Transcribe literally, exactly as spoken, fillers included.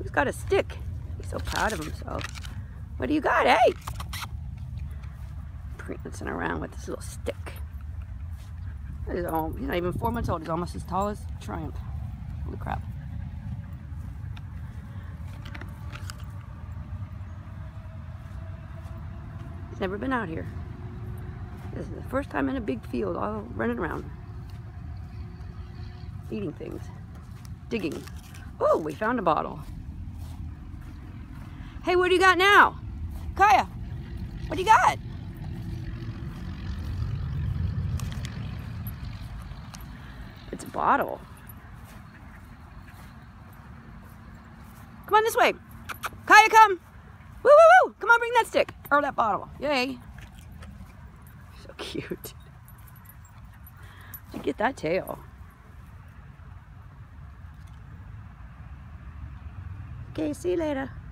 He's got a stick. He's so proud of himself. What do you got, hey? Prancing around with this little stick. He's, all, he's not even four months old. He's almost as tall as Triumph. Holy crap. He's never been out here. This is the first time in a big field, all running around. Eating things. Digging. Oh, we found a bottle. Hey, what do you got now? Kaya, what do you got? It's a bottle. Come on this way. Kaya, come. Woo, woo, woo. Come on, bring that stick. Or that bottle. Yay. So cute. Where'd you get that tail? Okay, see you later.